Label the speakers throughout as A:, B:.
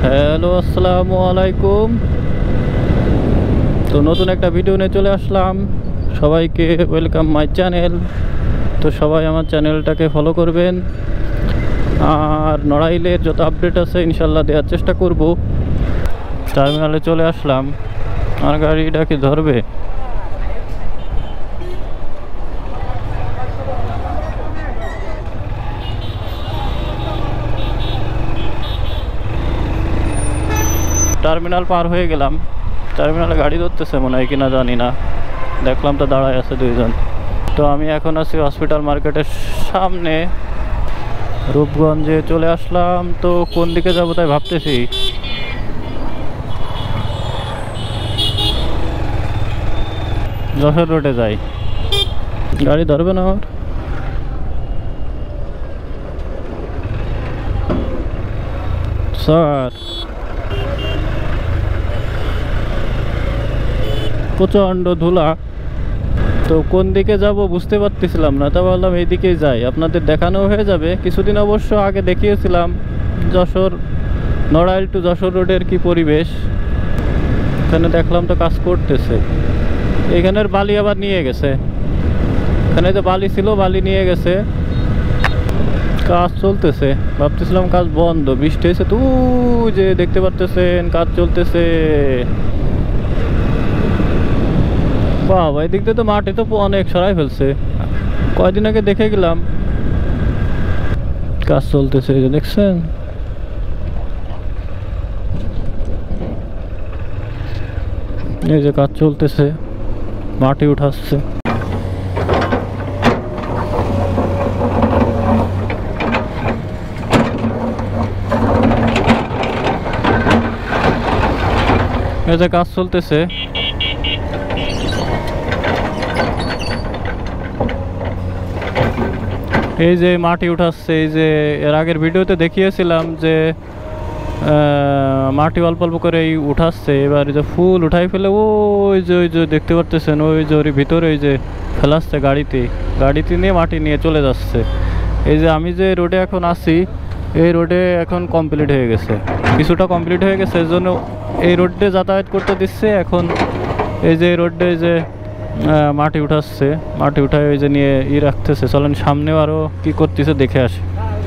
A: Hello, আসসালামু আলাইকুম। তো নতুন একটা ভিডিও নিয়ে চলে আসলাম। সবাইকে ওয়েলকাম মাই চ্যানেল। তো সবাই আমার চ্যানেলটাকে ফলো করবেন, আর নড়াইলের যত আপডেট আছে ইনশাল্লাহ দেওয়ার চেষ্টা করব। টার্মিনালে চলে আসলাম। আমার গাড়িটা কি ধরবে? টার্মিনাল পার হয়ে গেলাম। টার্মিনালে গাড়ি ধরতেছে মনে হয় কিনা জানি না, দেখলাম তো দাঁড়ায় আছে দুইজন। তো আমি এখন আছি হসপিটাল মার্কেটের সামনে, রূপগঞ্জে চলে আসলাম। তো কোন দিকে যাবো তাই ভাবতেছি। যশোর রোডে যাই। গাড়ি ধরবে না আমার? স্যার, প্রচণ্ড ধুলা। তো কোন দিকে যাব বুঝতে পারতেছিলাম না, তা বললাম এই দিকেই যাই, আপনাদের দেখানো হয়ে যাবে। কিছুদিন অবশ্য আগে দেখিয়েছিলাম যশোর, নড়াইল টু যশোর রোডের কি পরিবেশ। এখানে দেখলাম তো কাজ করতেছে। এখানের বালি আবার নিয়ে গেছে, এখানে যে বালি ছিল বালি নিয়ে গেছে। কাজ চলতেছে, ভাবতেছিলাম কাজ বন্ধ, বৃষ্টি হয়েছে তো যে দেখতে পারতেছেন কাজ চলতেছে। বাবা, এই দিক দিয়ে তো মাটি তো অনেক সরাই ফেলছে। কয়দিন আগে দেখে গেলাম কাজ চলতেছে, এই যে দেখছেন। এই যে কাজ চলতেছে, মাটি উঠাচ্ছে। এই যে কাজ চলতেছে। এই যে মাটি উঠাচ্ছে, এই যে এর আগের ভিডিওতে দেখিয়েছিলাম যে মাটি অল্প অল্প করে উঠাচ্ছে। এবার যে ফুল উঠাই ফেলে ওই যে দেখতে পারতেছেন, ওই যে ওর ভিতরে ওই যে ফেলাচ্ছে গাড়িতে নিয়ে মাটি নিয়ে চলে যাচ্ছে। এই যে আমি যে রোডে এখন আছি, এই রোডে এখন কমপ্লিট হয়ে গেছে, কিছুটা কমপ্লিট হয়ে গেছে, এই জন্য এই রোডে যাতায়াত করতে দিচ্ছে। এখন এই যে রোডে যে মাটি উঠাচ্ছে, মাটি উঠায় ওই যে নিয়ে রাখতেছে। চলেন সামনেও আরও কি করতেছে দেখে আসি।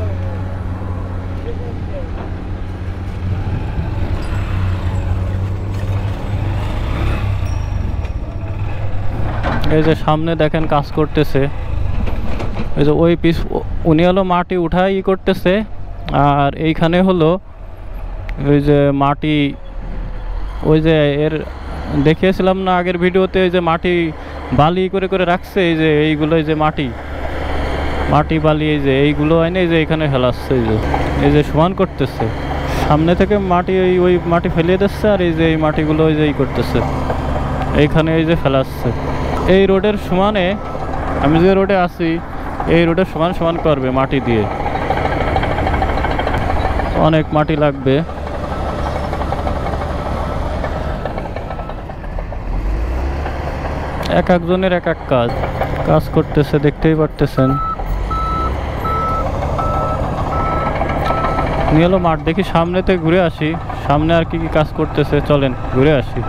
A: এই যে সামনে দেখেন কাজ করতেছে। এই যে ওই পিস উনি হলো মাটি উঠাই করতেছে, আর এইখানে হলো ওই যে মাটি, ওই যে এর দেখিয়েছিলাম না আগের ভিডিওতে, এই যে মাটি বালি করে করে রাখছে। এই যে এইগুলো, এই যে মাটি বালি, এই যে এইগুলো হয় না, এই যে এখানে ফেলাচ্ছে। এই যে সমান করতেছে, সামনে থেকে মাটি ওই মাটি ফেলিয়ে দিচ্ছে, আর এই যে এই মাটিগুলো ওই যে করতেছে এইখানে, এই যে ফেলাচ্ছে। এই রোডের সমানে, আমি যে রোডে আছি এই রোডের সমান সমান করবে মাটি দিয়ে, অনেক মাটি লাগবে। এক একজনের এক এক কাজ করতেছে, দেখতেই পারতেছেন। নিয়ে এলো মাঠ, দেখি সামনেতে ঘুরে আসি, সামনে আর কি কি কাজ করতেছে, চলেন ঘুরে আসি।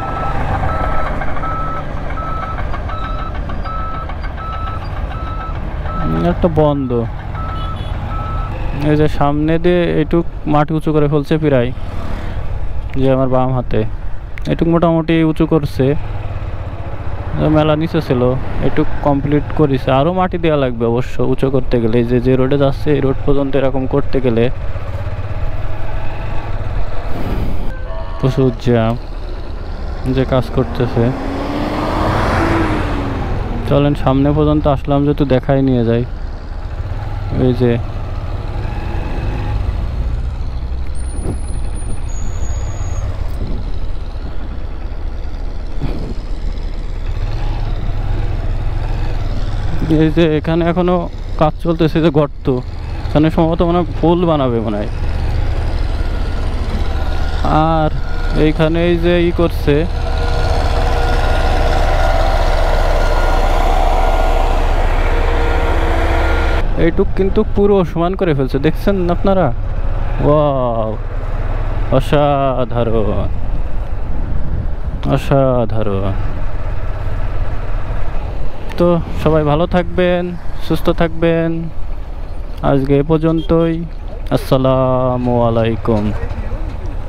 A: একটা বন্ধ, এই যে সামনে দিয়ে এটুক মাটি উঁচু করে ফেলছে প্রায়, যে আমার বাম হাতে এটুক মোটামুটি উঁচু করছে। মেলা নিচে ছিল, একটু কমপ্লিট করেছে, আরও মাটি দেওয়া লাগবে অবশ্য উঁচু করতে গেলে। যে রোডে যাচ্ছে এই রোড পর্যন্ত এরকম করতে গেলে প্রচুর জ্যাম, যে কাজ করতেছে। চলেন সামনে পর্যন্ত আসলাম, যেহেতু দেখাই নিয়ে যাই। এই যে এখানে এখনো কাজ চলতেছে, যে গর্ত, এখানে সম্ভবত মনে হয় ফুল বানাবে মনে হয়। আর এইখানে এই যে করছে, এইটুক কিন্তু পুরো সমান করে ফেলছে, দেখছেন আপনারা। ওয়াও, অসাধারণ, অসাধারণ। তো সবাই ভালো থাকবেন, সুস্থ থাকবেন। আজকে এ পর্যন্তই। আসসালামু আলাইকুম।